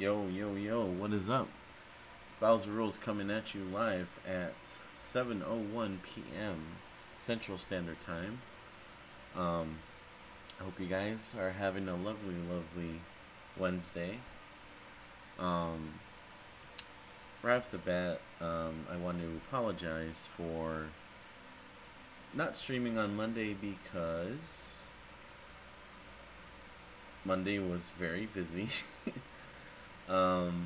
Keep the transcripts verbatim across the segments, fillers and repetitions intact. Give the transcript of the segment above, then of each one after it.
Yo, yo, yo, what is up? Bowser Rules coming at you live at seven oh one p m Central Standard Time. Um, I hope you guys are having a lovely, lovely Wednesday. Um, right off the bat, um, I want to apologize for not streaming on Monday because Monday was very busy. um,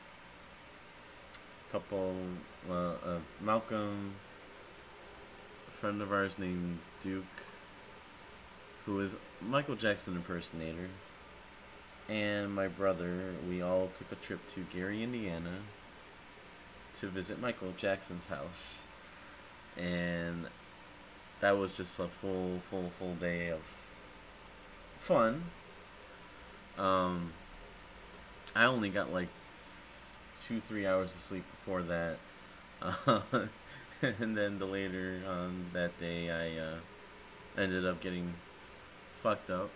couple, uh, uh, Malcolm, a friend of ours named Duke, who is Michael Jackson impersonator, and my brother, we all took a trip to Gary, Indiana to visit Michael Jackson's house. And that was just a full, full, full day of fun. Um, I only got like two, three hours of sleep before that. Uh, and then the later on that day, I uh, ended up getting fucked up.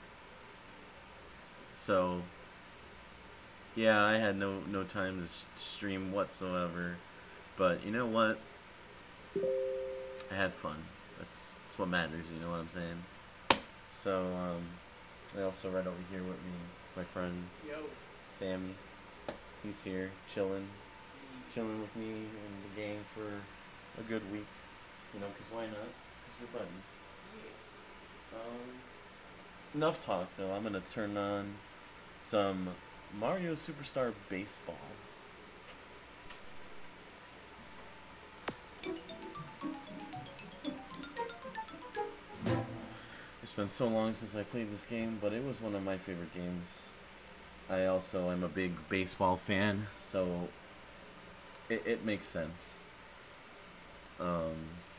So, yeah, I had no, no time to stream whatsoever. But you know what? I had fun. That's, that's what matters, you know what I'm saying? So, um, I also right over here with me is my friend, Yo. Sammy. He's here, chilling, chilling with me and the gang for a good week. You know, because why not? Because we're buddies. Um, enough talk, though. I'm going to turn on some Mario Superstar Baseball. It's been so long since I played this game, but it was one of my favorite games. I also am a big baseball fan, so it, it makes sense. Um,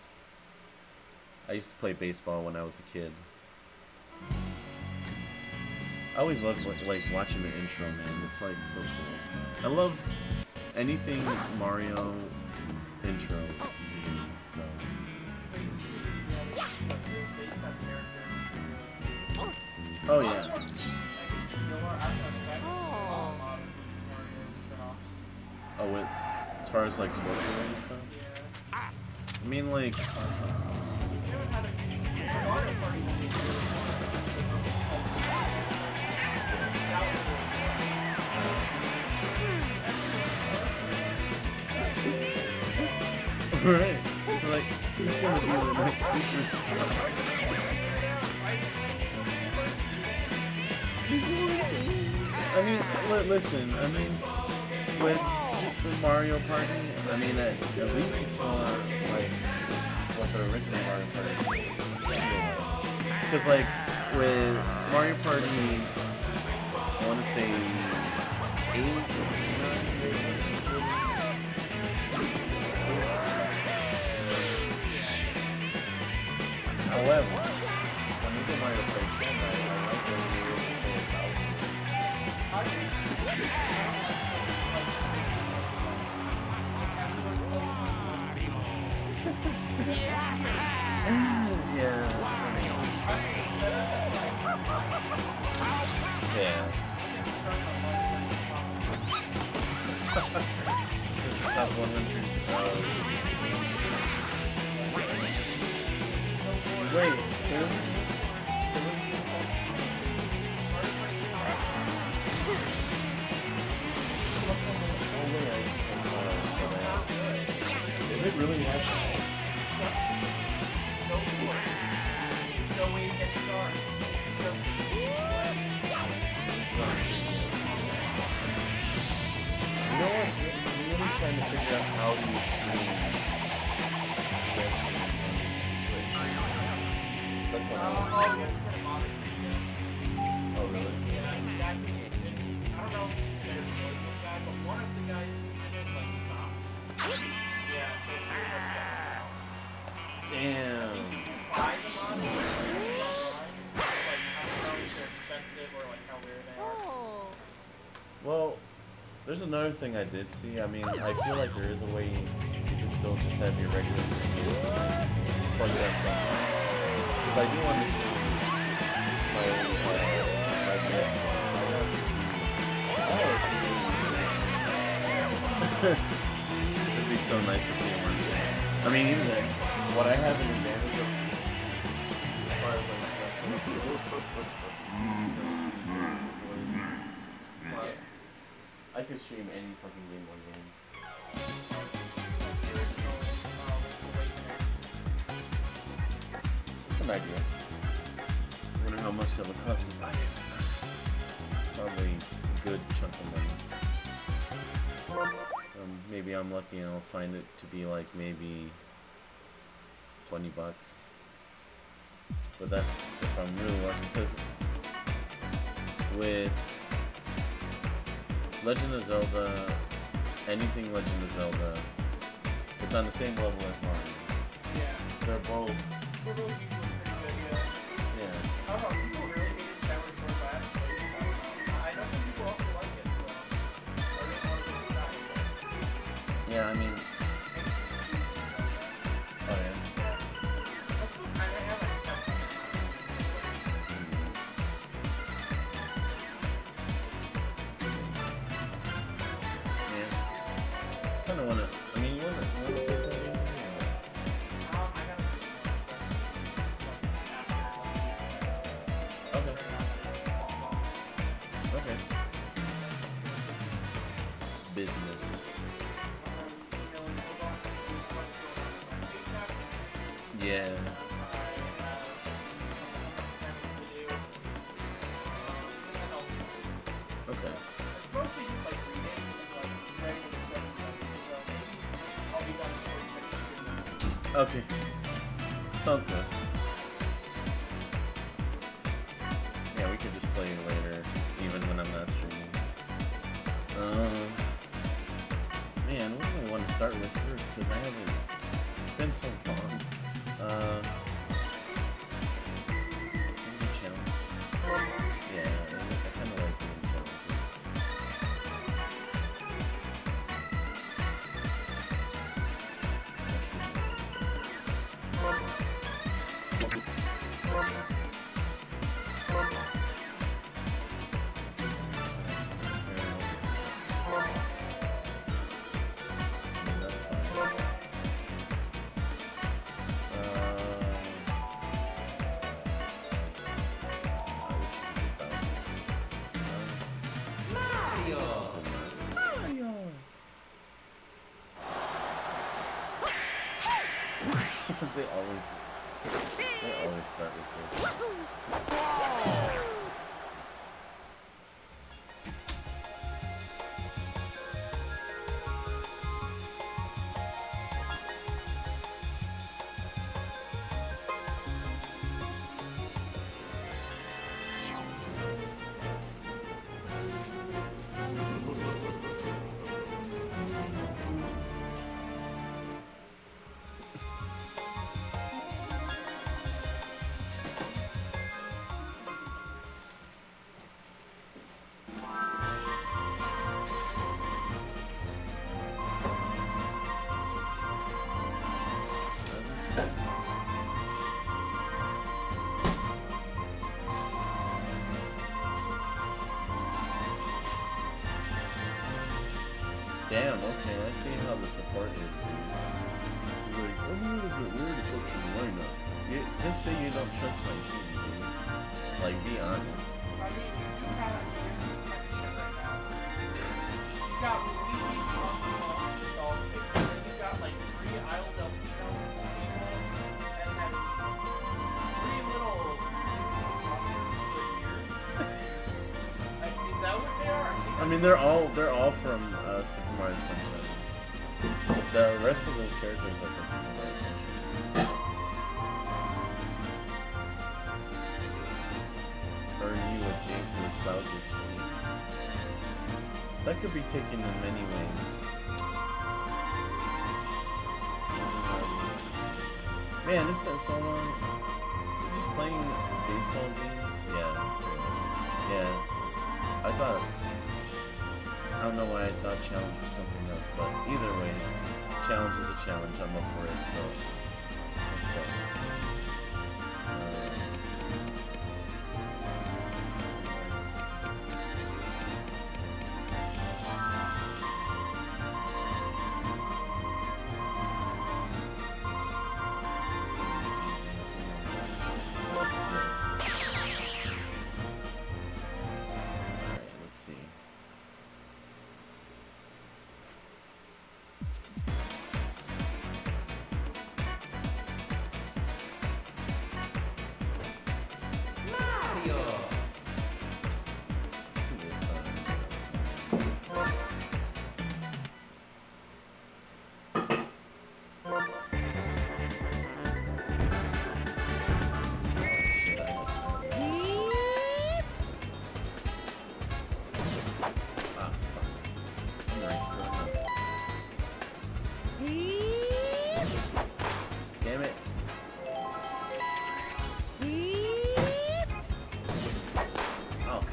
I used to play baseball when I was a kid. I always loved like watching the intro, man. It's like so cool. I love anything Mario intro. So. Oh yeah. Oh, it, as far as like sports related stuff? I mean, like. Right. Like, he's gonna be the next superstar. I mean, li listen, I mean, with Super Mario Party, I mean, at, at least it's more like what the original Mario Party is. Because, like, with Mario Party, I want to say eight, however, when we did Mario Party ten, I, I like when we were able to play a thousand. Yeah. Yeah. Just the top one hundred. Uh, wait, there was, there was, oh wait, I, I saw it. Is it really that? So we can start. You know what? I'm really trying to figure out how do you stream this and That's what I want. Oh, really? Yeah, exactly. I don't know if there's a guy, but one of the guys who did it, like, stopped. Yeah, so it's really hard to get them Damn. out. I think you can buy them online. Like, I don't know if they're expensive or, like, how rare they are. Well, there's another thing I did see. I mean, I feel like there is a way you can still just have your regular P C plug it up somewhere. Because I do understand my, uh, my P S four. I have to, I have to It'd be so nice to see him on screen. I mean, even then, what I have an advantage of as far as like yeah. I could stream any fucking Game Boy game. It's an idea. I wonder how much that would cost to buy it. Probably a good chunk of money. Um, maybe I'm lucky and I'll find it to be like maybe twenty bucks. But that's if I'm really lucky, because with Legend of Zelda, anything Legend of Zelda, it's on the same level as Mario. Yeah. They're both. They're both usually pretty good, yeah. Yeah. I don't know, people really hate Skyward Sword last, but I know some people also like it, so I didn't want to try it. Yeah, I mean. Oh yeah. I still kind of have like something. Yeah. Kind of want to. I mean, you want to play something? Um, I gotta Okay. Okay. Business. Yeah. Okay. It's mostly just like reading, like writing and stuff, so maybe I'll be done before you finish. Okay. Sounds good. Yeah, we could just play it later, even when I'm not streaming. Um, man, what do I want to start with first? Because I haven't. It's been so long. Uh, maybe challenge. Yeah, I, I kind of like doing challenges. They always, they always start with this. Damn, okay, I see how the support is, dude. He's like, I'm a little bit worried about your lineup. You, just say you don't trust my team, dude. Like, be honest. I mean, you have you got Luigi Mario, Salt Pits, and then you got like three Isle Delfino people, and then three little monsters with ears. Like, is that what they are? I, think I mean, they're all they're all from uh, Super Mario Sunshine. The rest of those characters are from Super Mario Sunshine. Or you with Jake with Bowser's team. That could be taken in many ways. Man, it's been so long. You're just playing baseball games? Yeah, that's pretty much it. Yeah. I thought, I don't know why I thought challenge was something else, but either way, challenge is a challenge. I'm up for it, so let's go. Um,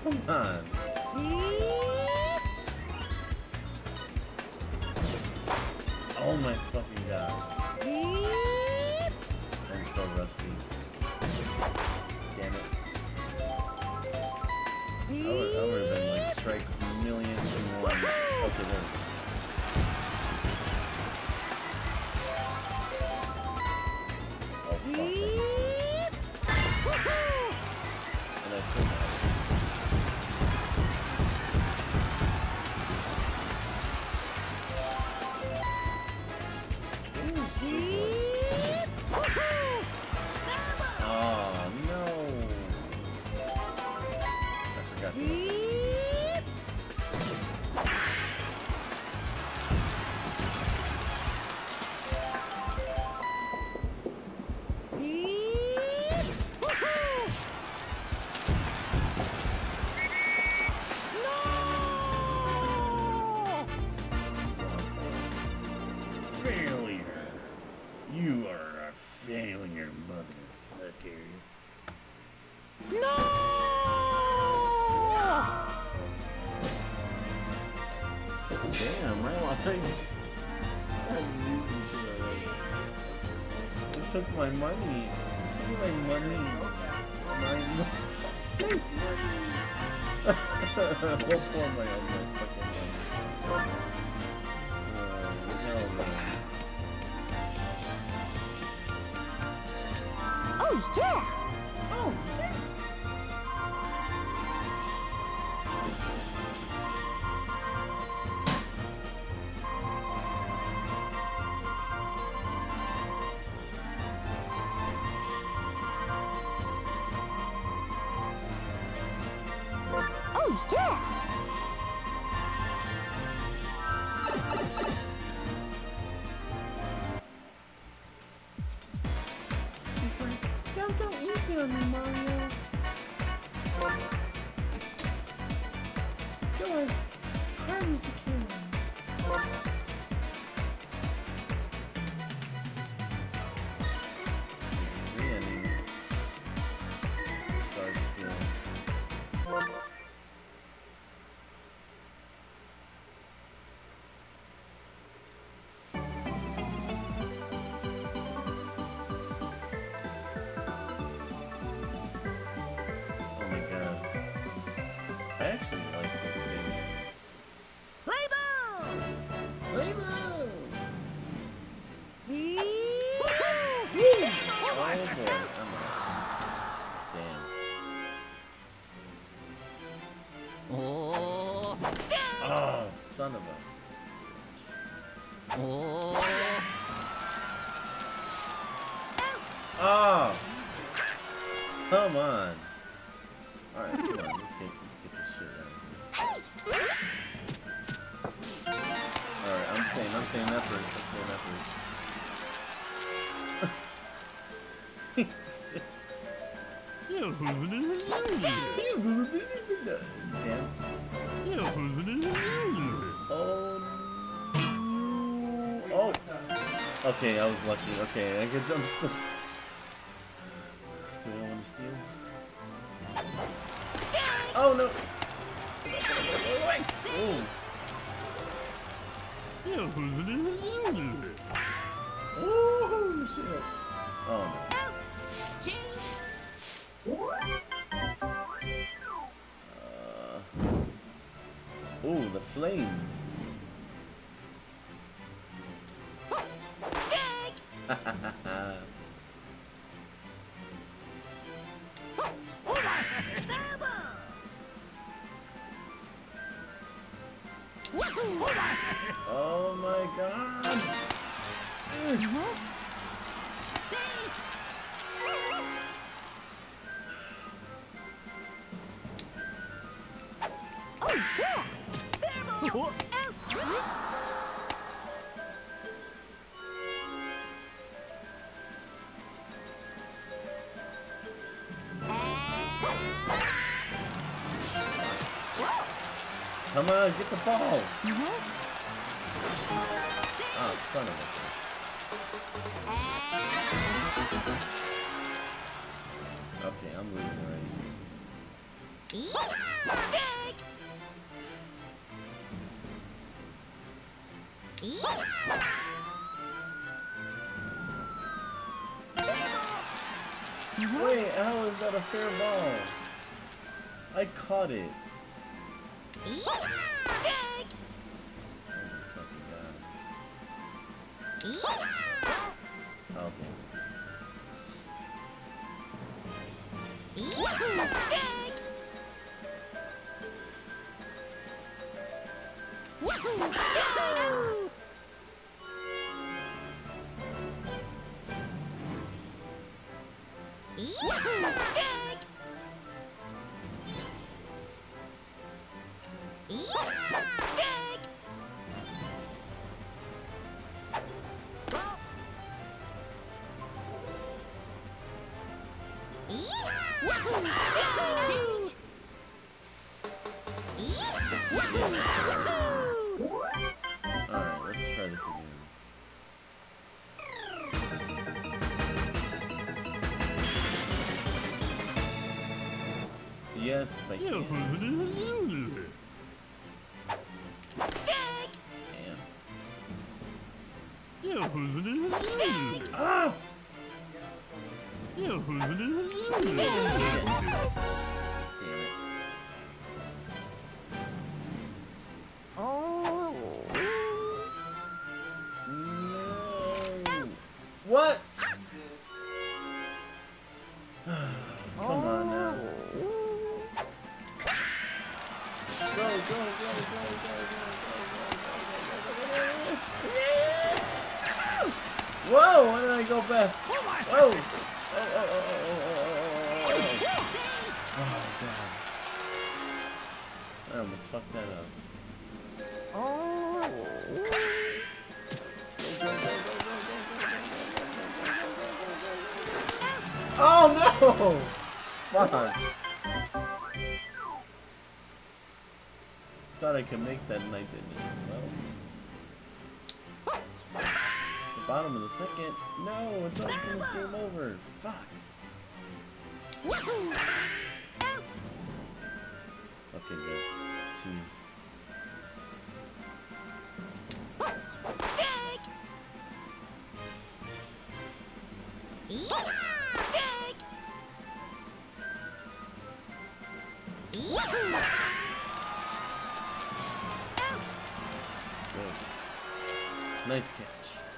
Come on. Oh my fucking god. I'm so rusty. Damn it. I would, I would have been like strike millions and one. Okay, there we go. Oh fuck. And I still got it. Damn, right? I think I took my money. You see my money? My money. What for my own fucking money? Oh, no, man. Oh, yeah! Oh, yeah! Oh, yeah! She's like, don't go easy on me, Mario. Yours, hard as you can. Three enemies. Start skill. I actually like this game. Play ball! Play ball! Woo! Oh boy, I'm out. Damn. Oh! Oh, son of a. Oh! Oh! Come on. Alright, come on, let's get, let's get this shit out of here. Alright, I'm staying, I'm staying that first, I'm staying that first. Damn. Oh no. Oh! Okay, I was lucky. Okay, I get I'm still. Do I want to steal? Oh no! Oh! Oh shit! Oh no! Uh, oh, the flame! Oh my god! Oh, yeah! Come on, get the ball! Mm-hmm. Oh, son of a bitch. Okay, I'm losing already. Dig! Wait, how is that a fair ball? I caught it. Dig! Oh my fucking god. Oh damn. Dig! Woohoo! Dig! Dig! Woohoo! Alright, let's try this again. Yes, if I can. Damn. Ah! Damn it. Oh. No. What? Come on now. Go, go, go, go, go, go, go, go, go, go. Whoa, why did I go back? Whoa! Oh, oh, oh, oh, oh, oh, oh, oh. Oh, God. I almost fucked that up. Oh. Oh, no! Fuck. Thought I could make that and I didn't. Well, the bottom of the second. No, it's almost game over. Fuck. Woohoo! Out! Okay, good. Jeez. Dig! Dig! Woohoo! Out! Good. Nice catch.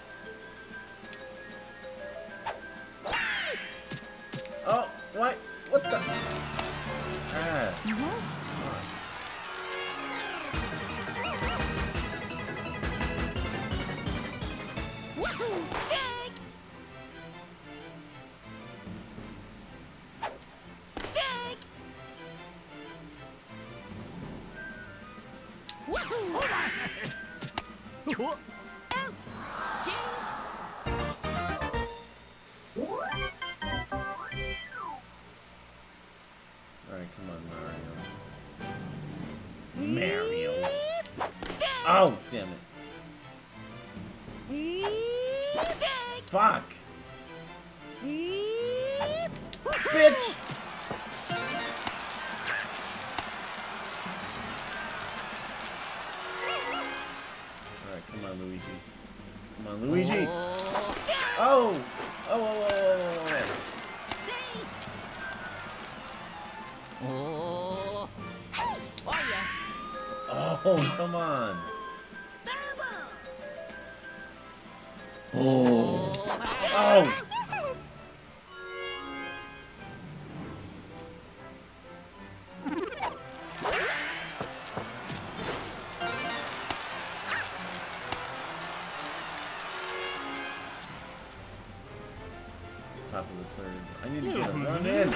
Oh, what? What the? Ah. Woohoo! Dig! Dig! Woohoo! Out! Change! Alright, come on, Mario. Mario. Oh, damn it. Dig! Fuck. Bitch! Alright, come on, Luigi. Come on, Luigi! Oh! Oh, oh, oh, oh, oh, Oh. Oh yeah. oh. Oh, come on. Oh. Oh! It's the top of the third. I need to get a run in.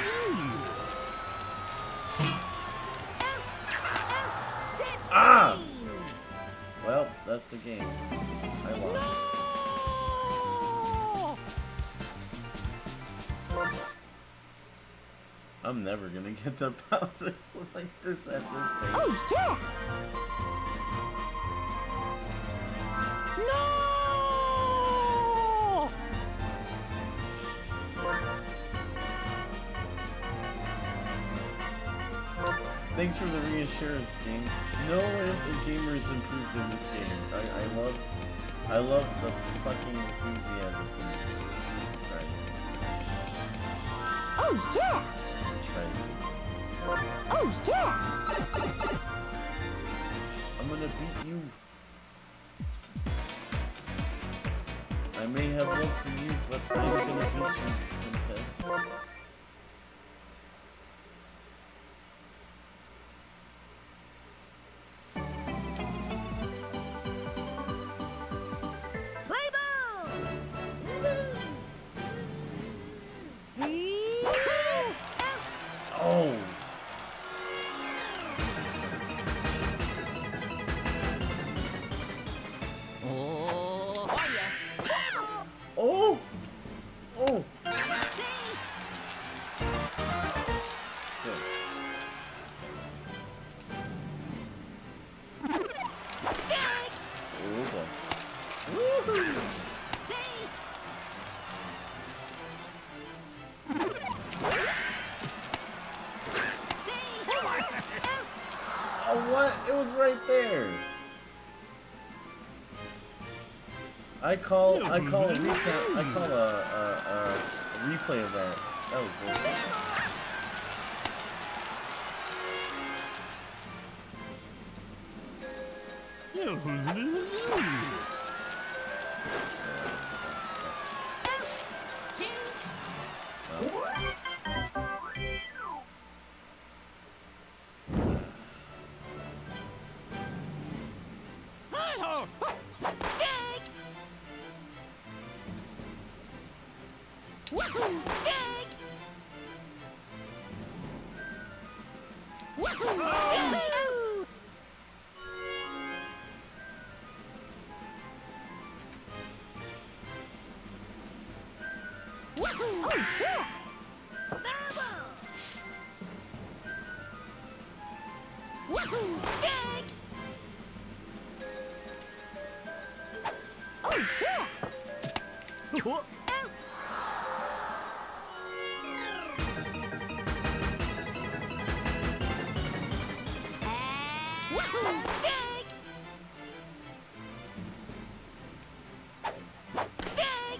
Ah! Well, that's the game. I lost. I'm never gonna get to Bowser like this at this pace. Oh yeah. No. thanks for the reassurance, game. No gamers improved in this game. I, I love, I love the fucking enthusiasm from you. Jesus Christ. Oh yeah! Christ. Oh yeah! I'm gonna beat you. I may have love for you, but I'm gonna beat you, princess. Play ball! Out! Oh! Oh, oh yeah! Oh! Oh! See? Good. Dig! Oh boy. See? See? Out! Oh, what? It was right there. I call, I call a recount, I call a, a, a, a replay of that. That was bullshit. Out! Change! Dig! Woohoo! Dig! Woohoo! Dig! Out! Woohoo! Oh yeah! Fireball! Woohoo! Dig! Oh yeah! Out! Woohoo! Dig! Dig!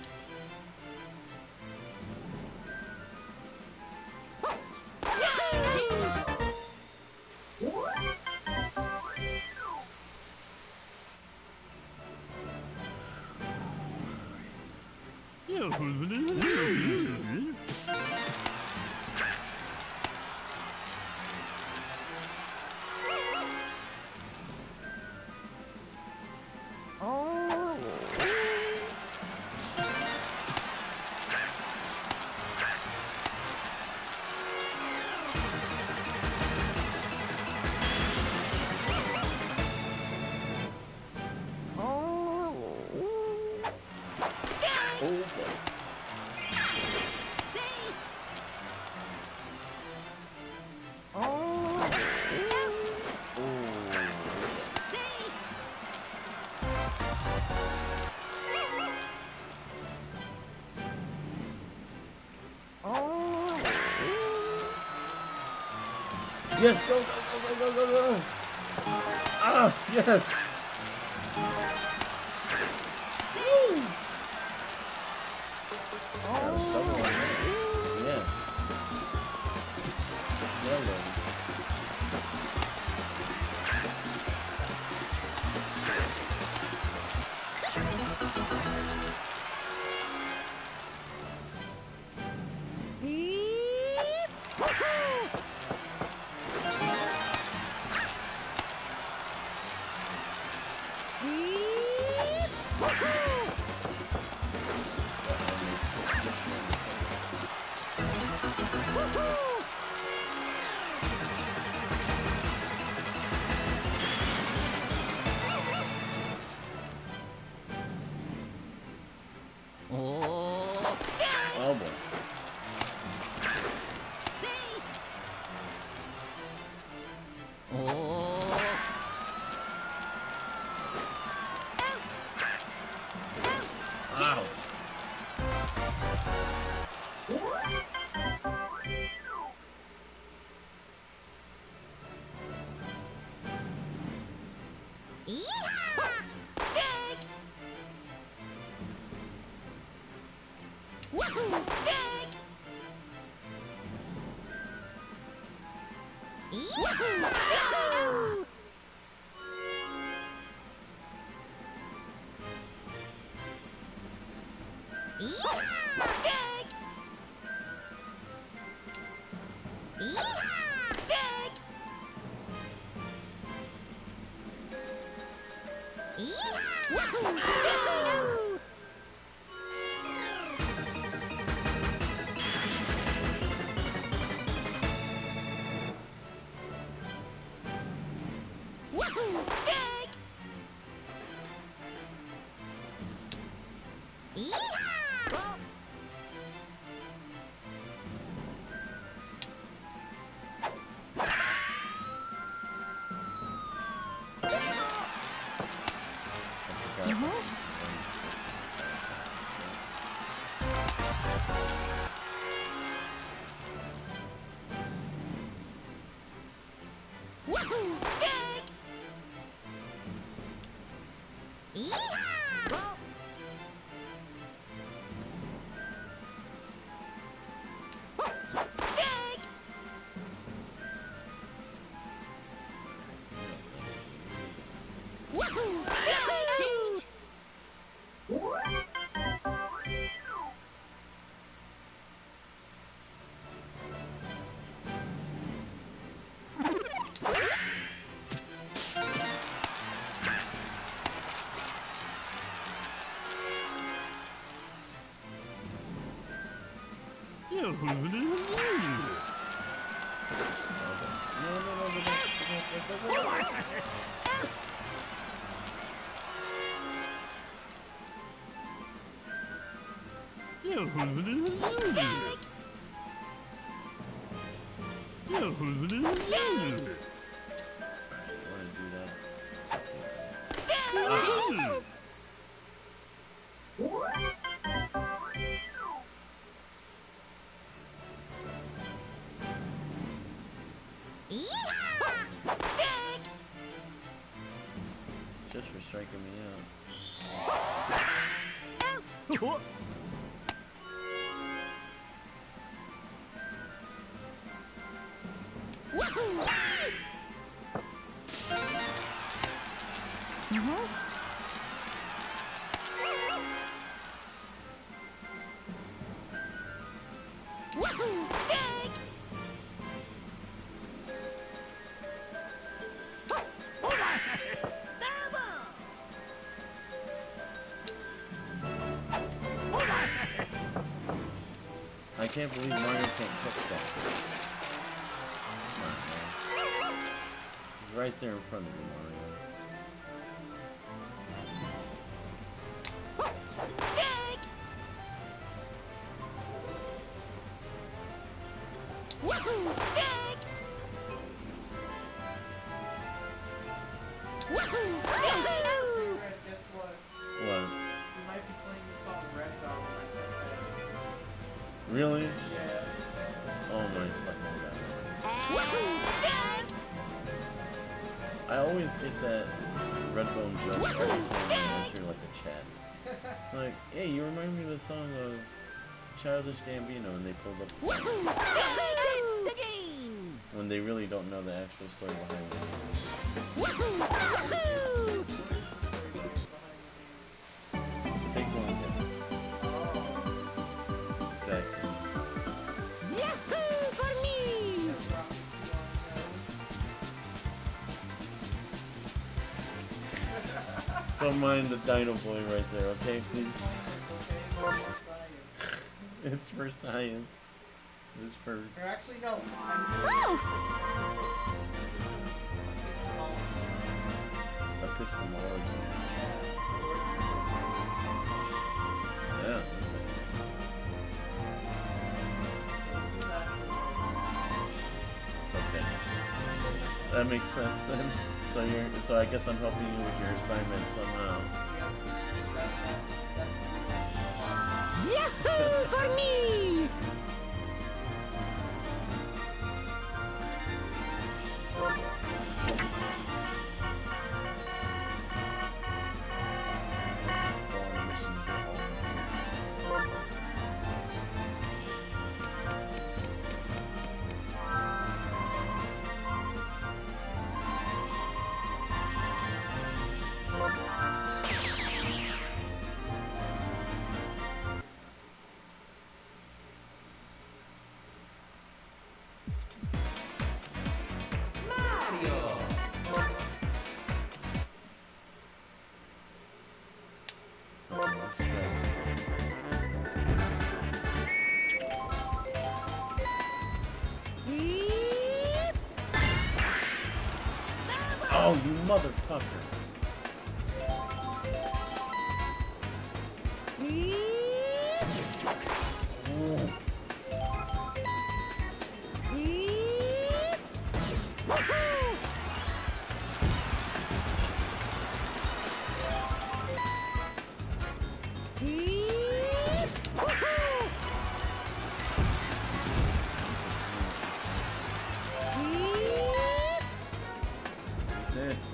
Oh. Oh. Oh boy. See? Oh. Out. Oh. See? Oh. Yes, go, go, go, go, go, go, go. Ah, yes. See? That was double on that. Yes. Yellow. Beep. Woohoo! Woohoo! Yeehaw! Stick! Yeehaw! Stick! Yeehaw! Woohoo! Woohoo! Woohoo! Stick! Yeehaw! Woohoo! Stick! Yeehaw! Stick! Woohoo! Stick! Just for striking me out. I can't believe Mario can't catch that. Come on, man. He's right there in front of you, Mario. Stick! Woohoo! Stick! Woohoo! Woohoo! Red, guess what? What? We might be playing the song Red Dot on my birthday. Really? Yeah. Oh my fucking god. Woohoo! Stick! I always get that Redbone joke every time I enter like a chat. Like, hey, you remind me of the song of Childish Gambino, and they pulled up the song. Woohoo! Woohoo! The game! When they really don't know the actual story behind it. Woohoo! Woohoo! Take one hit. Exactly. Yahoo for me! Don't mind the Dino Boy right there, okay, please? It's for science. It's for... Or actually, no. I'm Oh! epistemology. Yeah. Okay. That makes sense then. So you're so I guess I'm helping you with your assignment somehow. Yahoo for me! Oh, you motherfucker. Oh. This.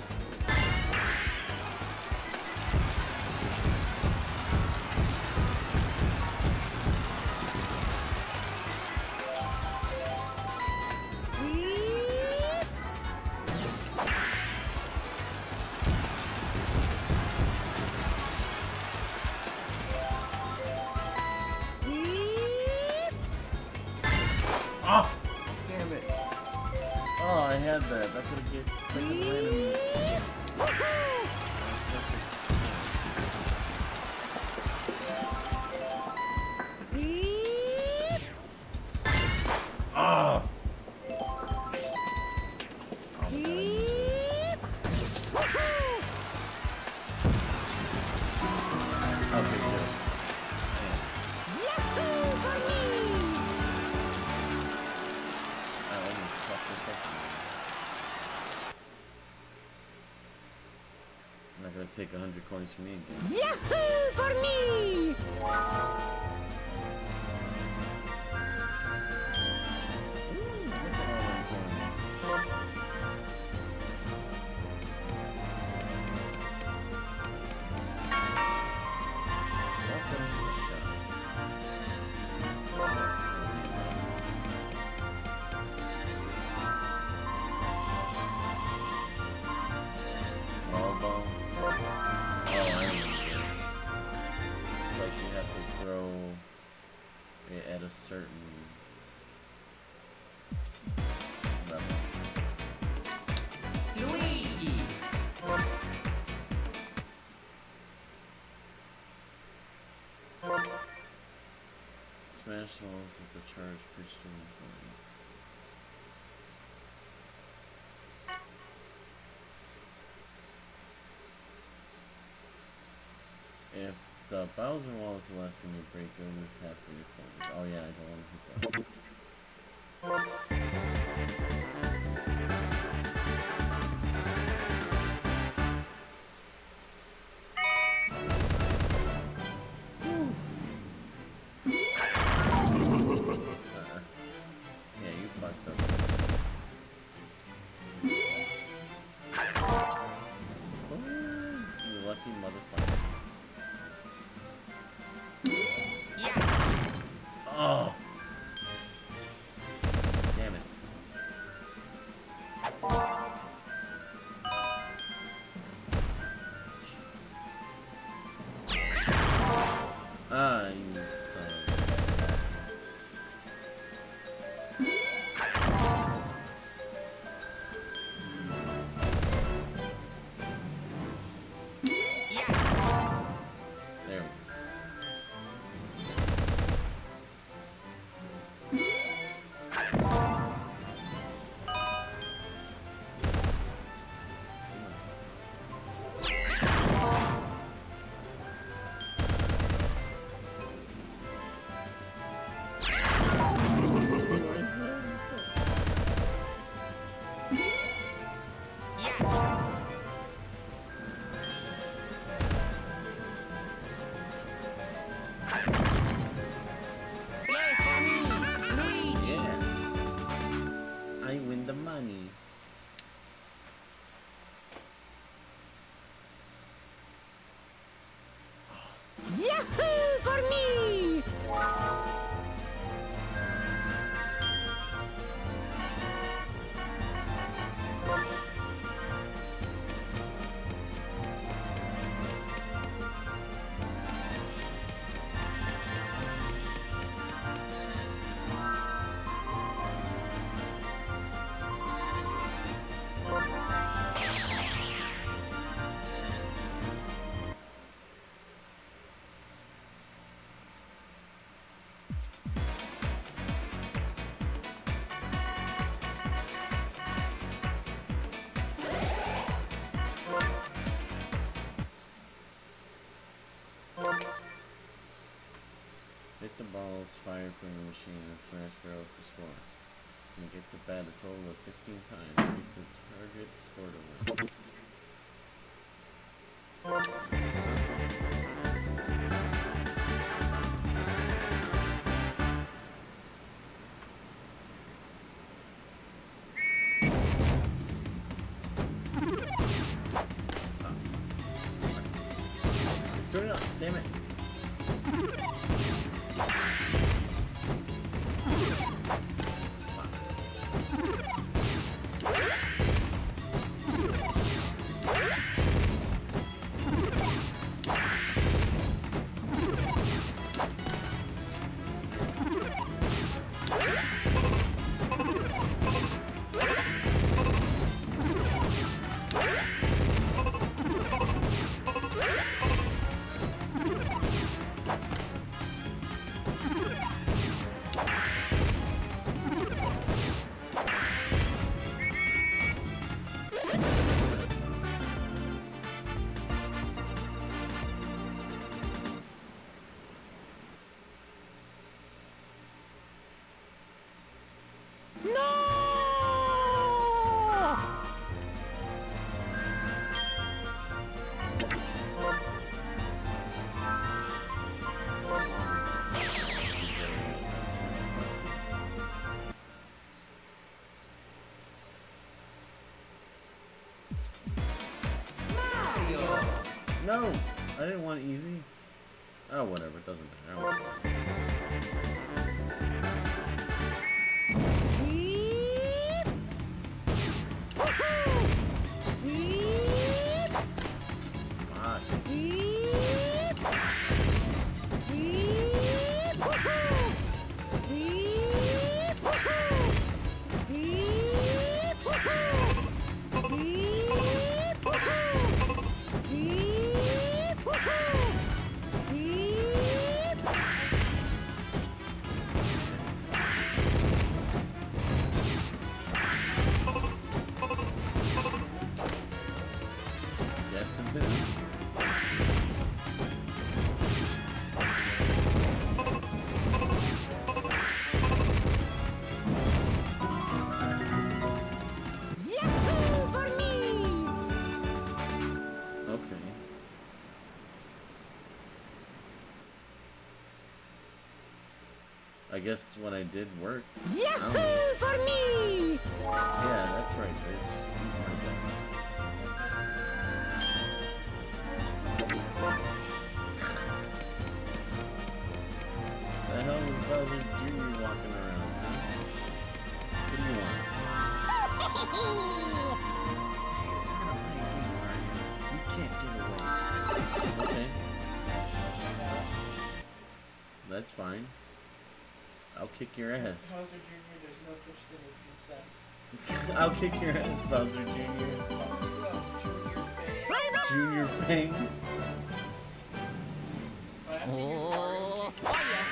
Oh, damn it. Oh, I had that. That could have get freaking random. Oh. Okay, good. I almost fucked this up. I'm not gonna take a hundred coins from me again. Yahoo for me! Ooh, look at all them coins. Welcome to the shop. Small ball. Oh, I remember this. It's like you have to throw it at a certain level. Luigi! Smash the walls with the charge Bridgestone coins. If the Bowser wall is the last thing you break, you'll lose half of your coins. Oh yeah, I don't want to hit that. Uh-uh. Yeah, you fucked up. Oh, you lucky motherfucker. Oh! Damn it. Ah, you son of a... There we go. Yay for me! Luigi! Yeah. I win the money. Yahoo for me! balls, fire playing machine, and smash barrels to score. And it gets to bat a total of fifteen times. Beat the target score to win. Screw it up, damn it. No! I didn't want easy. Oh, whatever. It doesn't matter. I don't care. I guess what I did worked. Yahoo for me! Yeah, that's right, bitch. You heard that. The hell is Bowser Junior walking around, huh? What do you want? You can't get away. Okay. That's fine. I'll kick your ass. Bowser Junior, there's no such thing as consent. I'll kick your ass, Bowser Junior Junior Fang. Oh, oh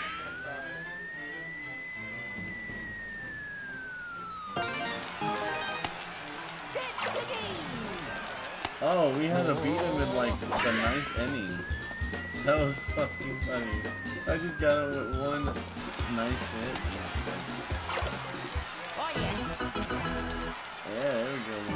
yeah. Oh, we had to beat him in like the ninth inning. That was fucking funny. I just got him with one nice hit. Oh yeah. Yeah, there we go,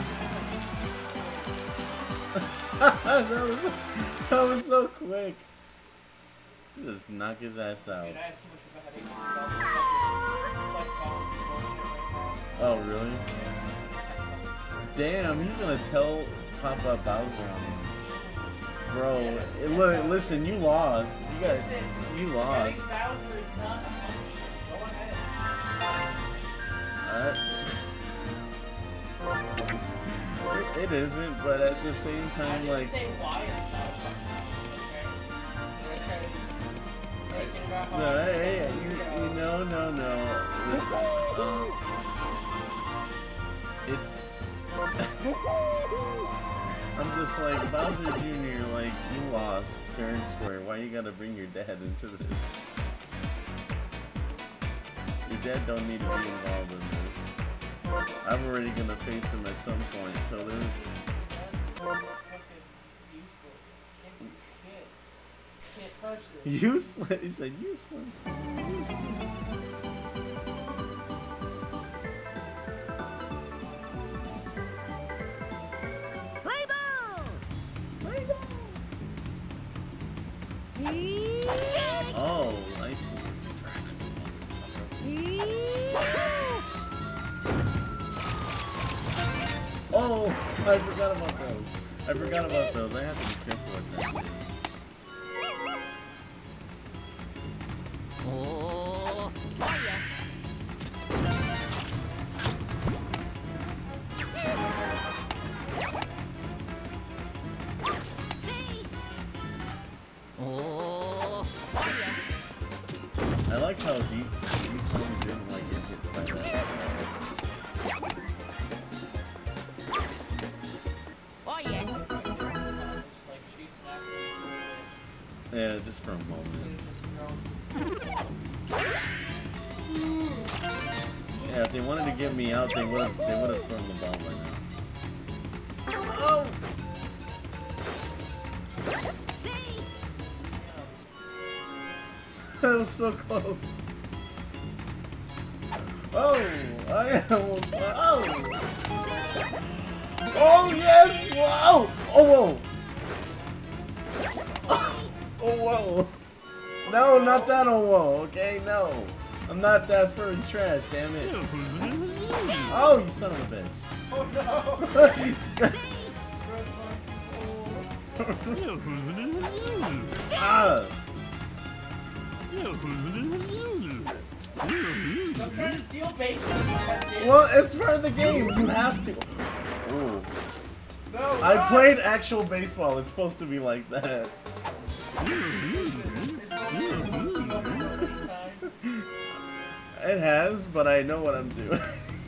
that, was, that was so quick. Just knock his ass out. Dude, I had too much of a headache. It's like college bullshit right Oh, really? Damn, he's gonna tell Papa Bowser on me. Bro, it, look, listen, you lost. You got, you lost. Getting Bowser is not a punishment. Go ahead. Alright. It, it isn't, but at the same I time, didn't like. say why it's not a punishment, okay? I'm gonna try to make it about how No, I hey, hey, feel. you, you know, no, no. Listen, um, it's. I'm just like, Bowser Junior, like, you lost fair and square. Why you gotta bring your dad into this? Your dad don't need to be involved in this. I'm already gonna face him at some point, so there's. That's fucking useless. Can't do shit. Can't touch useless. Useless. He said useless. Useless. Play ball. Play ball. Oh, I see. Oh, I forgot about those. I forgot about those. I have to be careful with that. Oh, oh, I like how deep deep Tony didn't like get hit by that. oh yeah. Like she snapped me. Yeah, just for a moment. Yeah, if they wanted to get me out, they would have they would have thrown the ball by now. Oh! That was so close. Oh! I almost. Oh! Oh yes! Wow! Oh whoa! Oh whoa! No, not that oh whoa, okay? No. I'm not that furry trash, damn it. Oh, you son of a bitch. Oh no! Ah! I'm trying to steal bases. Well, it's part of the game. You have to. Ooh. No, I God. played actual baseball. It's supposed to be like that. It has, but I know what I'm doing.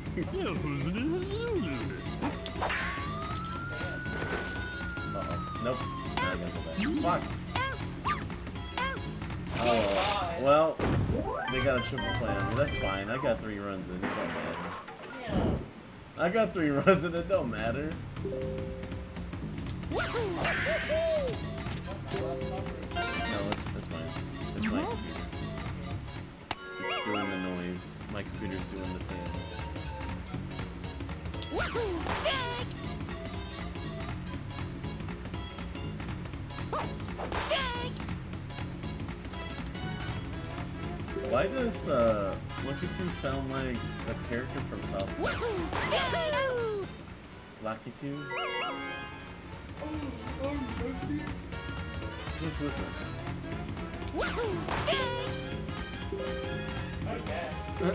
Uh-oh. Nope. Now I gotta go back. Fuck. Oh, well, they got a triple play on me. That's fine. I got three runs in. It don't matter. Yeah. I got three runs and it don't matter. No, it's, it's fine. It's my computer. It's doing the noise. My computer's doing the thing. Why does uh, Lucky two sound like a character from South Park? Lucky two? Just listen. I guess.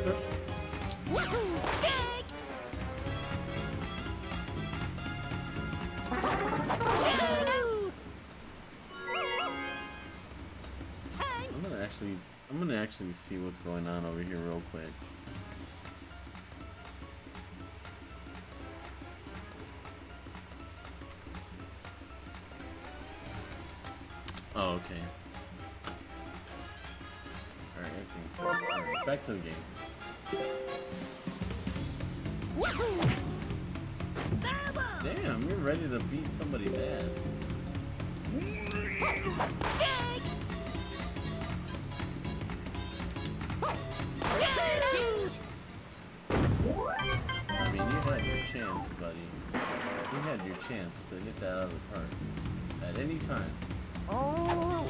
I'm gonna actually, I'm gonna actually see what's going on over here real quick. Oh, okay. Alright, everything's fine. Alright, back to the game. Damn, you're ready to beat somebody's ass. I mean, you had your chance, buddy. You had your chance to hit that out of the park. At any time. Oh.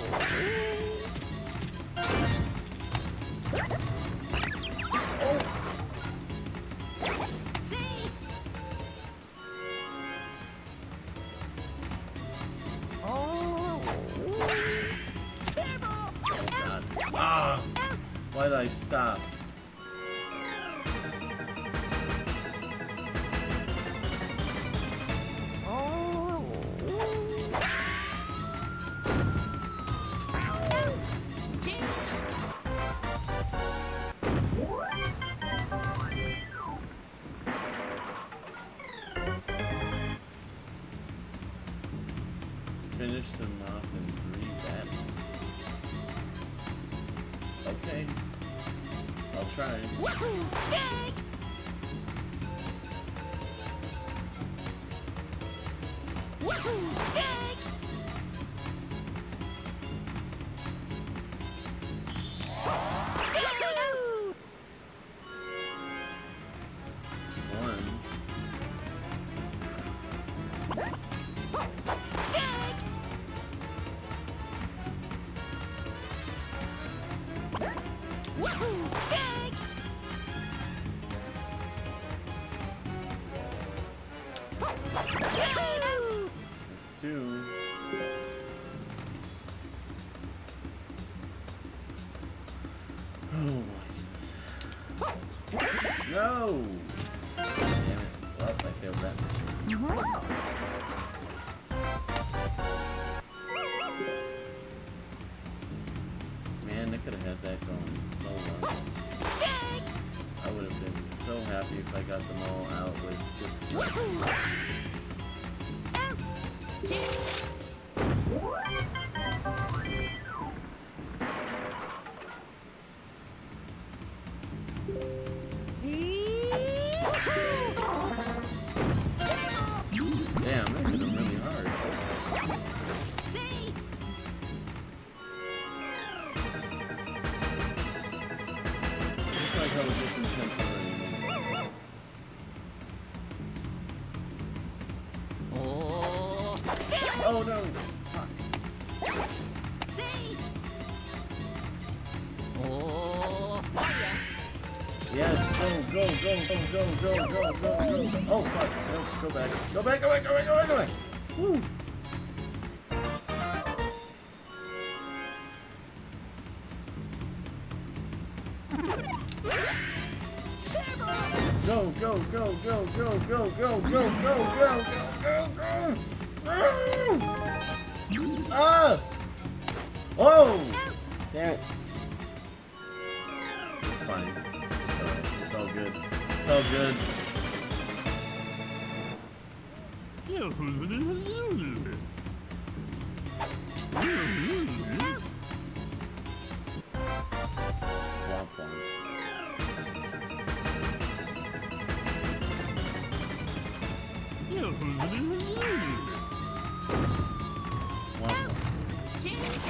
God. Ah! Why did I stop? Finish them off in three battles. Okay. I'll try. too. Oh my goodness. No! Damn it. Well, I failed that. Man, they could have had that going so long. I would have been so happy if I got them all out with just... Damn, that hit him really hard. Looks like I was just intentionally. Oh. Oh no! Fuck. Oh. Yes, go, go, go, go, go, go, go, go, go. Oh fuck! No, go back. Go back, go back, go back, go back, go back! Woo! Go, go, go, go, go, go, go, go, go, go, go, go, go! Ah! Oh! Damn it. It's fine. It's alright. It's all good. It's all good. Womp womp. Womp womp.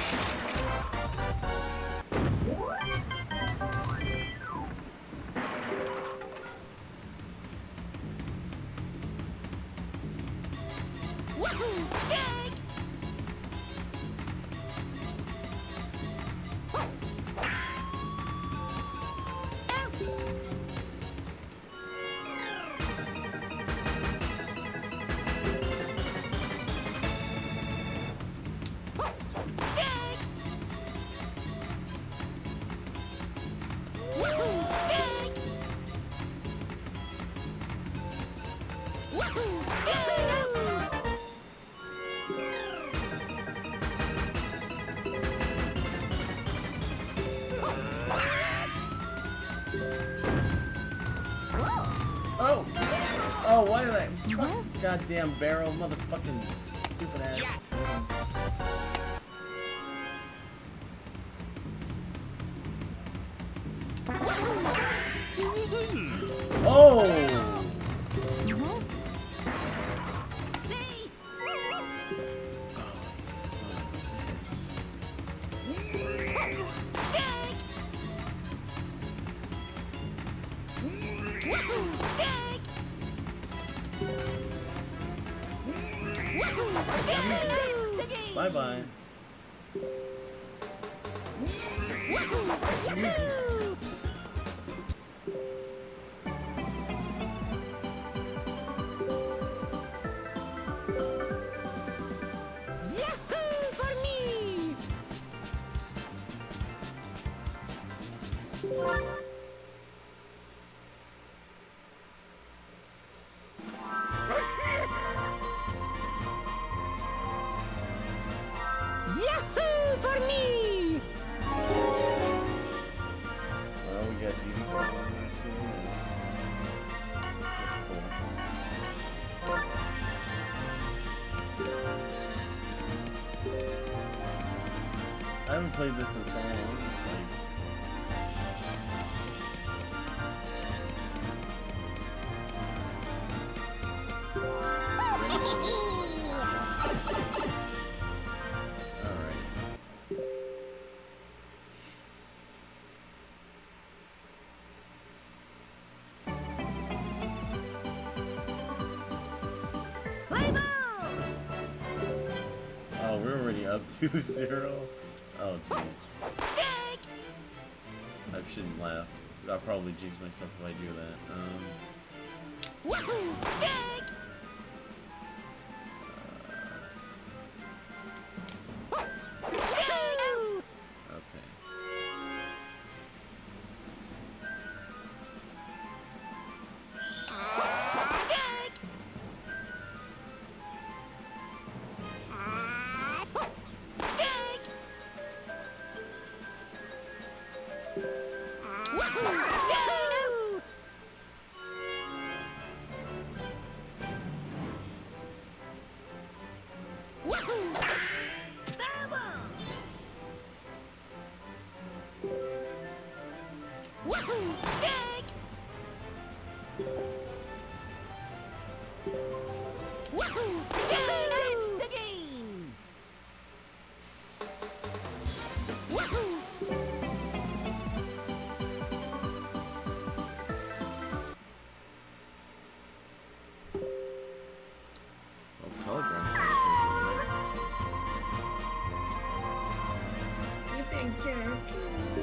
Oh! Oh, why did I... Fuck, goddamn barrel, motherfucking stupid ass. Oh! Bye bye. Yahoo for me! Yahoo for me! Well, we got D V D on there too. That's cool. I haven't played this in so long. Oh, we're already up two zero. Oh, jeez. I shouldn't laugh. I'll probably jinx myself if I do that. Um, uh, Oh, telegram. You think you're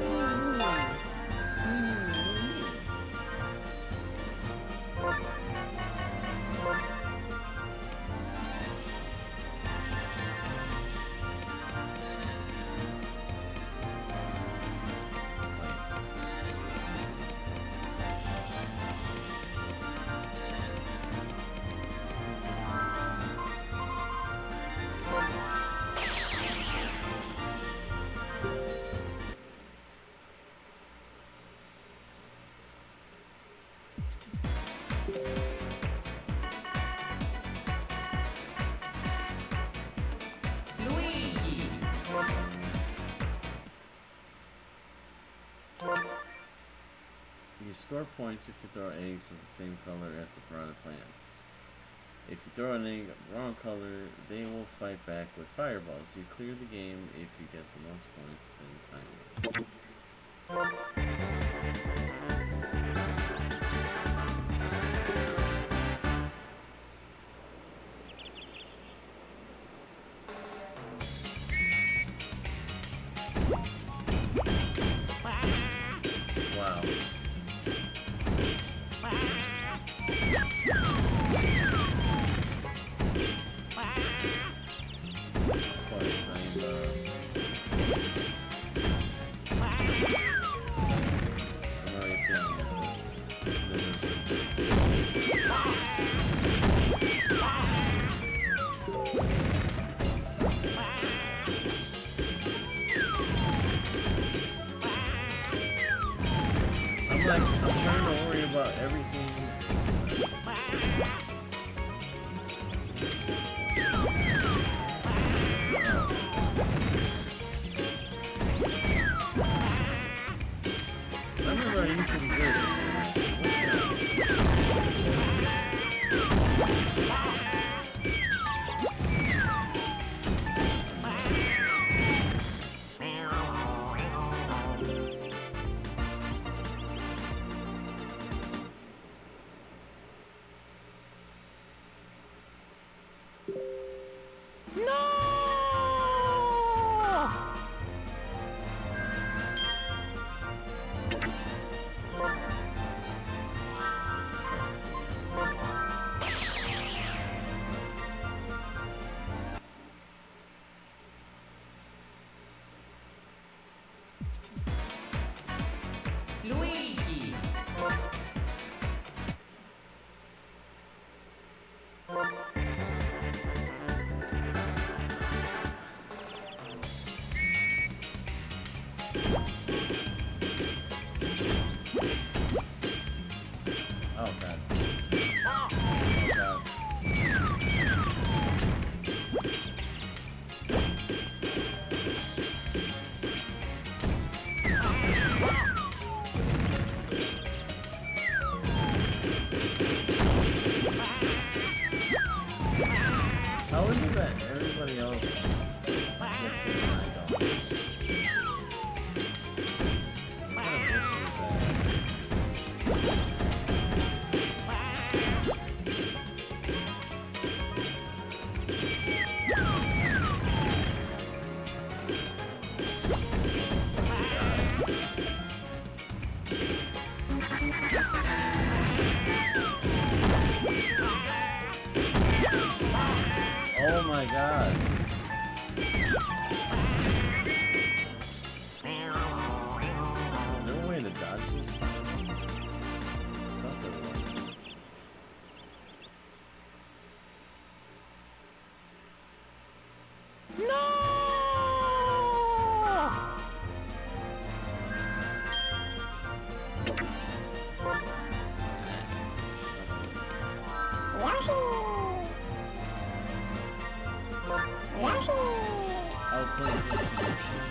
Luigi. You score points if you throw eggs of the same color as the piranha plants. If you throw an egg of the wrong color, they will fight back with fireballs. You clear the game if you get the most points within the time limit. Wow. Quite kind of. I'm already feeling I'm like, I'm trying to worry about everything. I remember I used to be good. Luigi. Oh god. Oh god. How is it that everybody else gets it and I don't? What kind of bullshit is that? Oh my god. Is there a way to dodge this? I thought there was. I'll play this motion.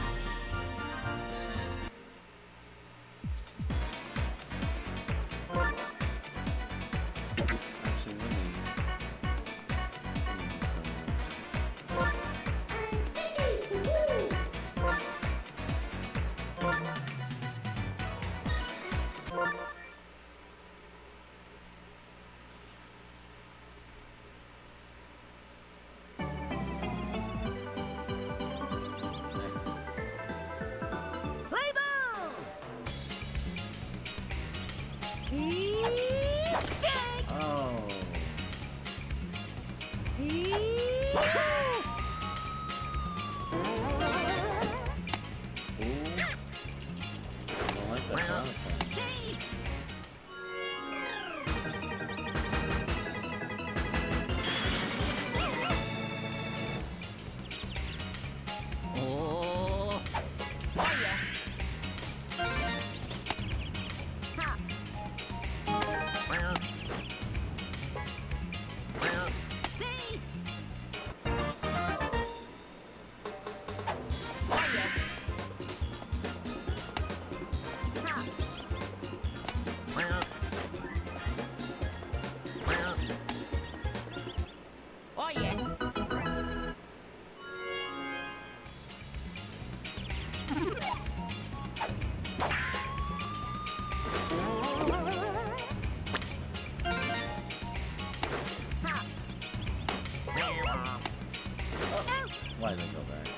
Actually, let me, let me do something. don't like that sound effect. Why did I go back?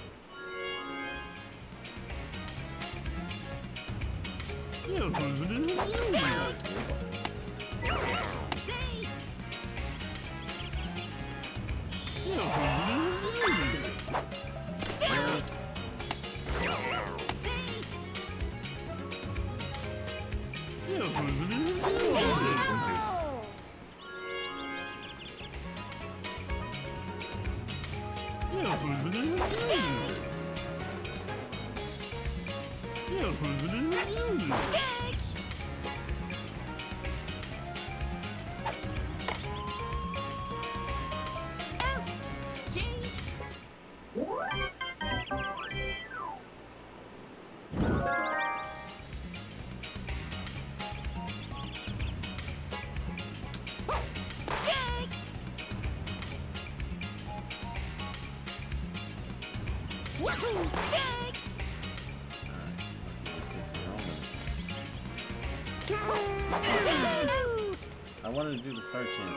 I wanted to do the start chant.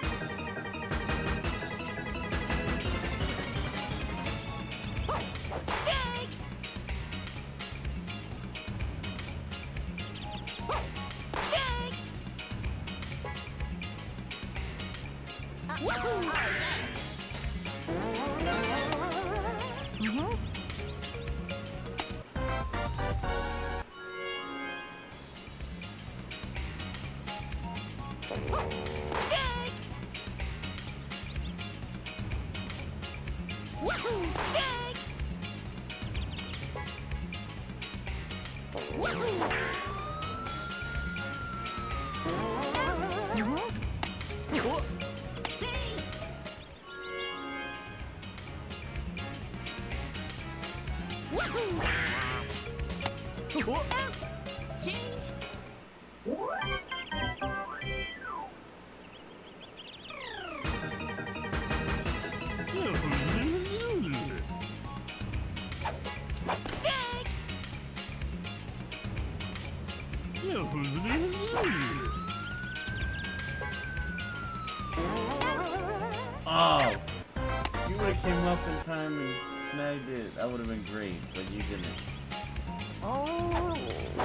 Oh! You would have came up in time and snagged it. That would have been great, but you didn't. Oh.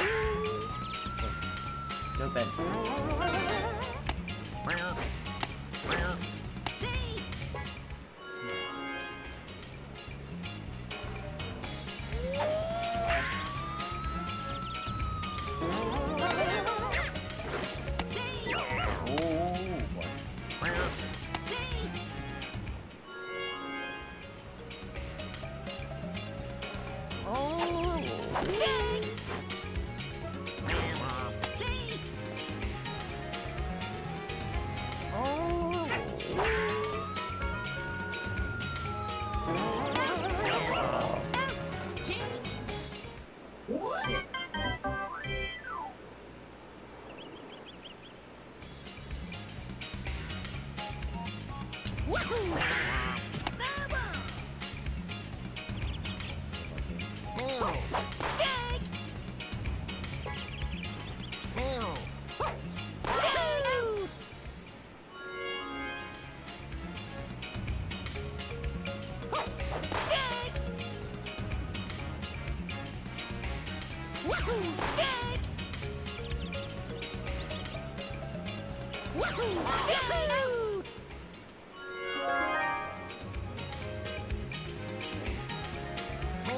Go back.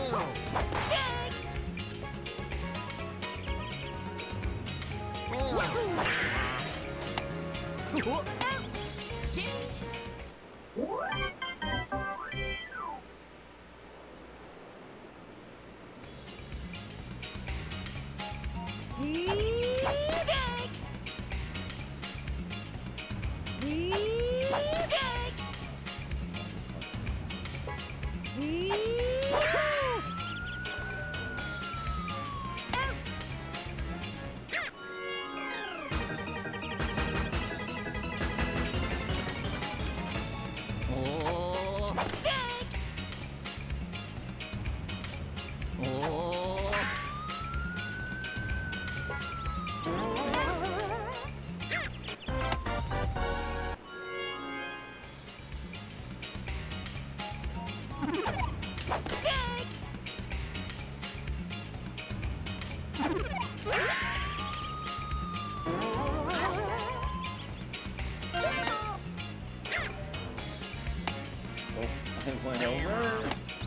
I went over.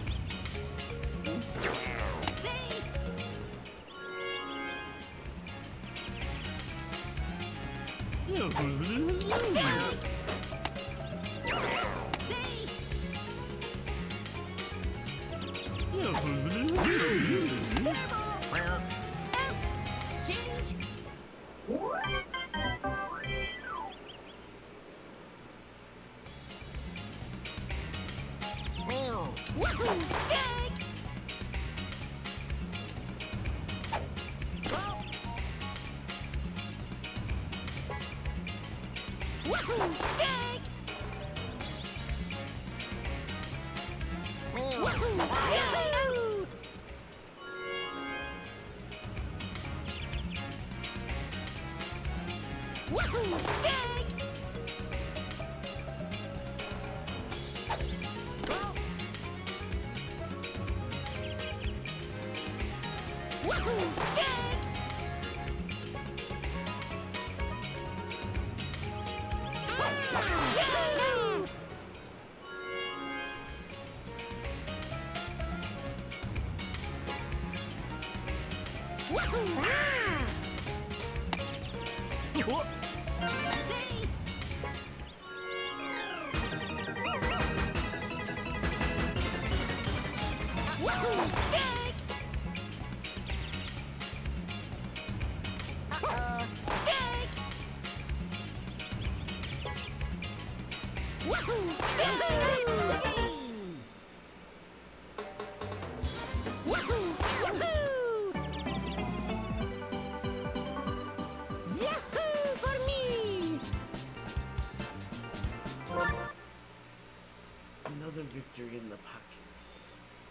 Another victory in the pockets.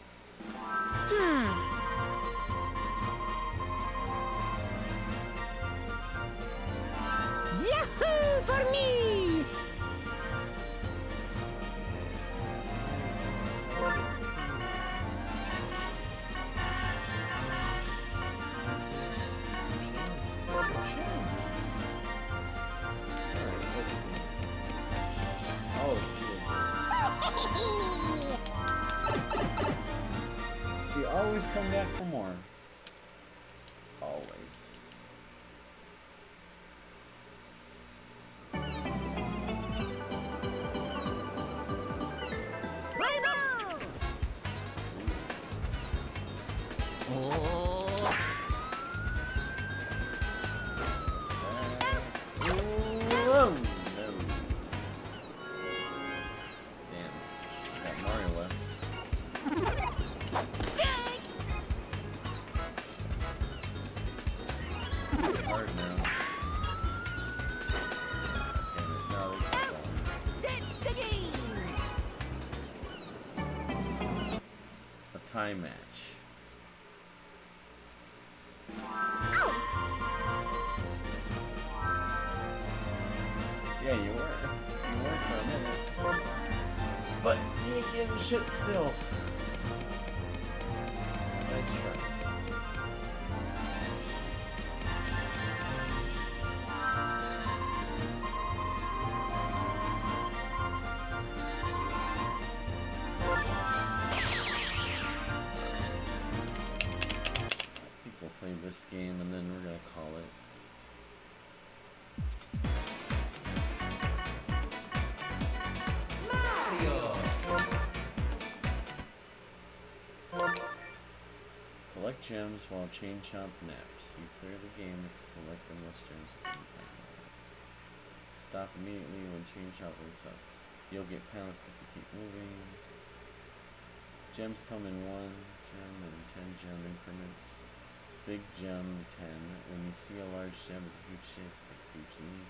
Yahoo for me! We always come back for more. Always. Whoa! No. Damn. Got Mario left. Hard now. No, That's the game! a tie match. Yeah, you were. You were for a minute. But you ain't getting shit still. Nice try. Collect gems while Chain Chomp naps. You clear the game if you collect the most gems within the time limit. Stop immediately when Chain Chomp wakes up. You'll get pounced if you keep moving. Gems come in one gem and ten gem increments. Big gem ten. When you see a large gem as a huge chance to huge need.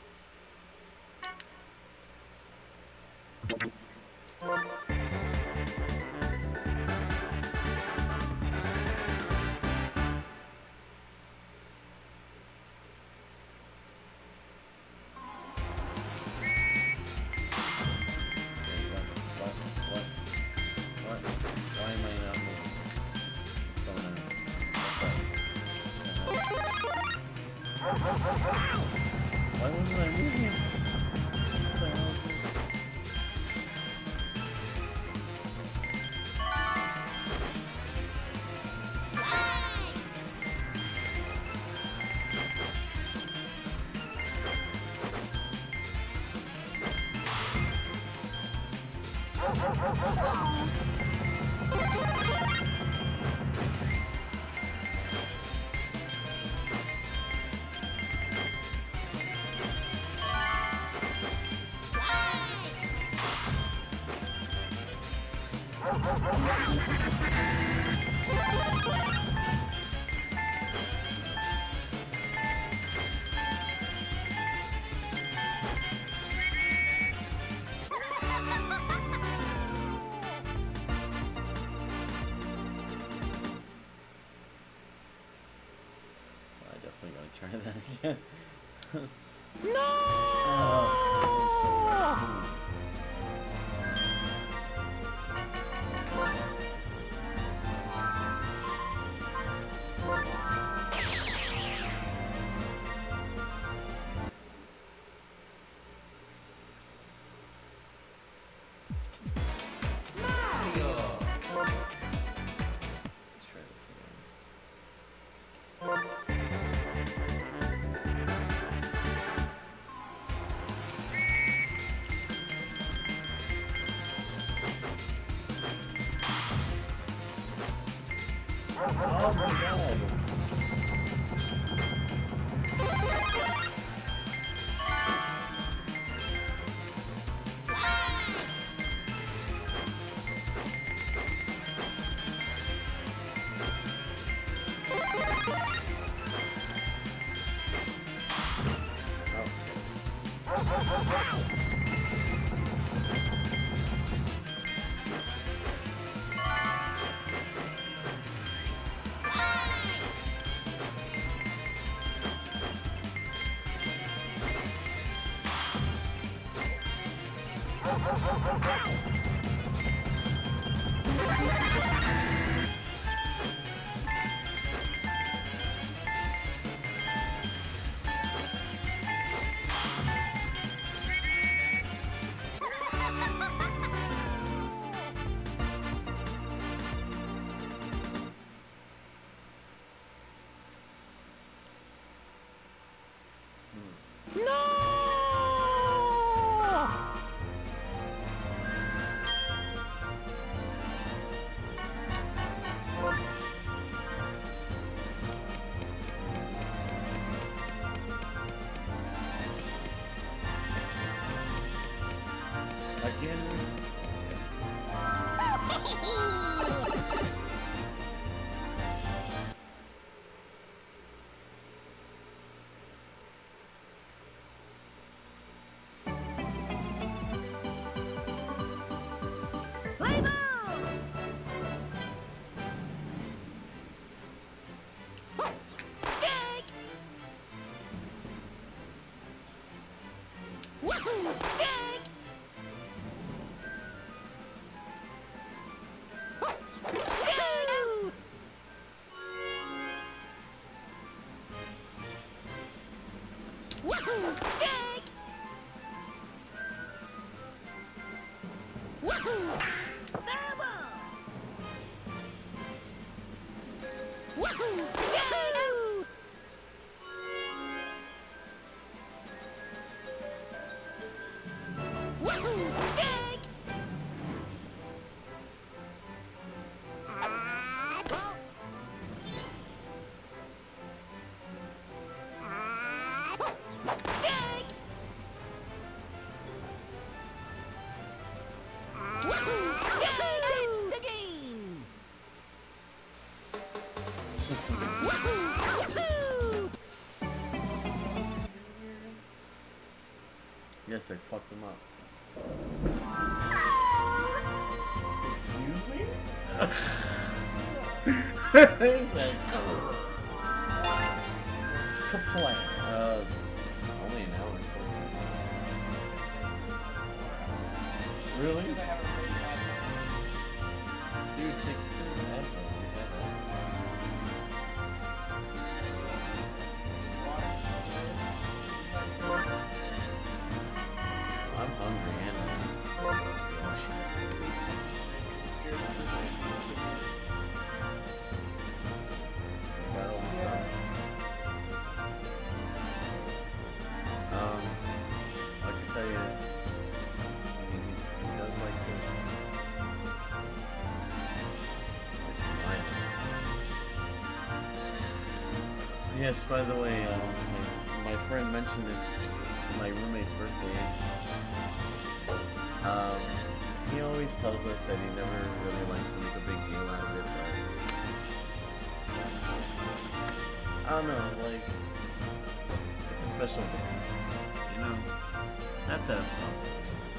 Why wasn't I moving? What the hell is this? Try that again. No! Oh, I'm so rusty. Mario! Let's try this again. Oh my god! No! Yes, I fucked him up. Excuse me? There's that complaint. Uh, only an hour and fourteen Really? Because I haven't really had minutes. Dude, take some Advil. You have that. I'm hungry and got all the stuff. Um, I can tell you, I mean, he, he does like cake. It's fine. Yes, by the way, uh, my, my friend mentioned it's my roommate's birthday. Um, he always tells us that he never really likes to make a big deal out of it, but I don't know, like, it's a special day, you know, have to have something.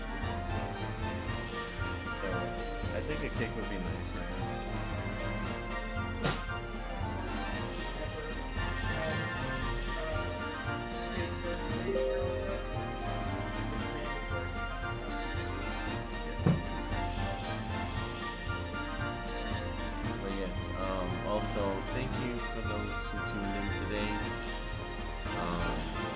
So, I think a cake would be nice for him. But yes, um, also, thank you for those who tuned in today. Um,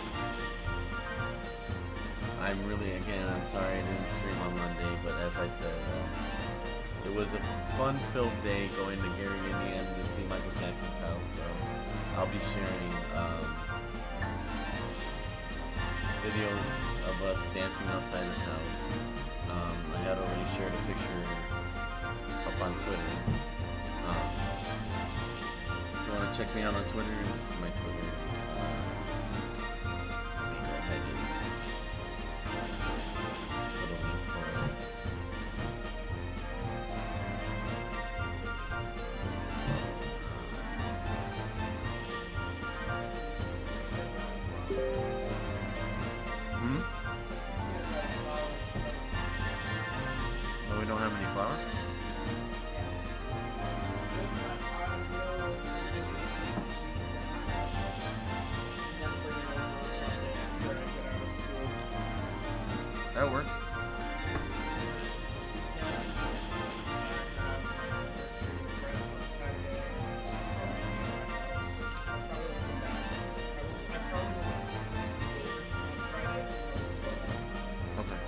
I'm really, again, I'm sorry I didn't stream on Monday, but as I said, uh, it was a fun-filled day going to Gary, Indiana to see Michael Jackson's house, so I'll be sharing um, videos of us dancing outside his house. Um, I had already shared a picture up on Twitter. Um, if you want to check me out on Twitter, this is my Twitter. Uh, let me go ahead and put a link for it. Hmm? Oh, we don't have any flour? That works. Okay.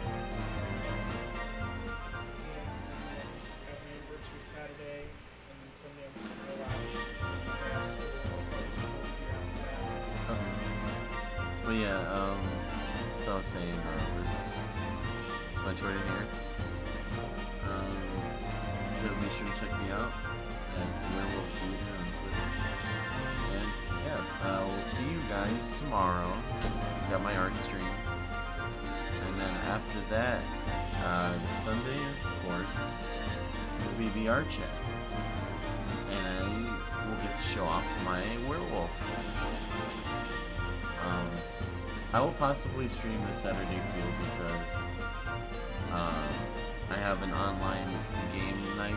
Saturday, and then Sunday I'm just gonna go out. Yeah, so I'll probably go after that. Okay. But yeah, um, so I was saying, uh, this, my Twitter here. Um, so be sure to check me out at Werewolf Theater on Twitter. And yeah, I will see you guys tomorrow. Got my art stream. And then after that, uh, the Sunday, of course, will be the art chat. And I will get to show off my werewolf. Um, I will possibly stream this Saturday too because um, I have an online game night